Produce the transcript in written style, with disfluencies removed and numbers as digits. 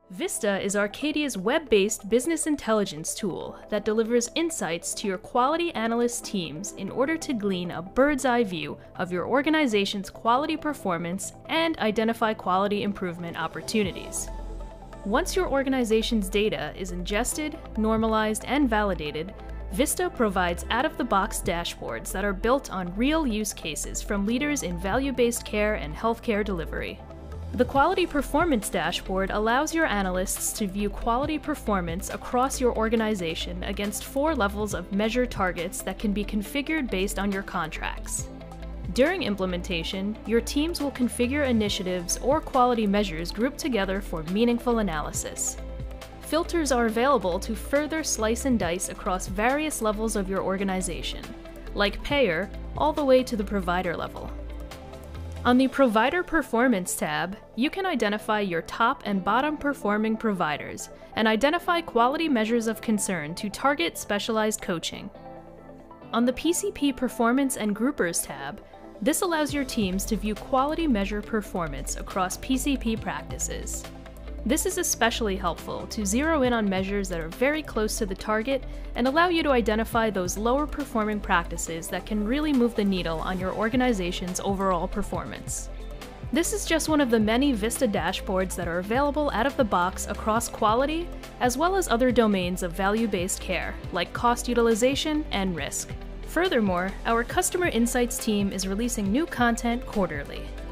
Vista is Arcadia's web-based business intelligence tool that delivers insights to your quality analyst teams in order to glean a bird's-eye view of your organization's quality performance and identify quality improvement opportunities. Once your organization's data is ingested, normalized, and validated, Vista provides out-of-the-box dashboards that are built on real use cases from leaders in value-based care and healthcare delivery. The Quality Performance Dashboard allows your analysts to view quality performance across your organization against 4 levels of measure targets that can be configured based on your contracts. During implementation, your teams will configure initiatives or quality measures grouped together for meaningful analysis. Filters are available to further slice and dice across various levels of your organization, like payer all the way to the provider level. On the Provider Performance tab, you can identify your top and bottom performing providers and identify quality measures of concern to target specialized coaching. On the PCP Performance and Groupers tab, this allows your teams to view quality measure performance across PCP practices. This is especially helpful to zero in on measures that are very close to the target and allow you to identify those lower performing practices that can really move the needle on your organization's overall performance. This is just one of the many Vista dashboards that are available out of the box across quality, as well as other domains of value-based care, like cost utilization and risk. Furthermore, our Customer Insights team is releasing new content quarterly.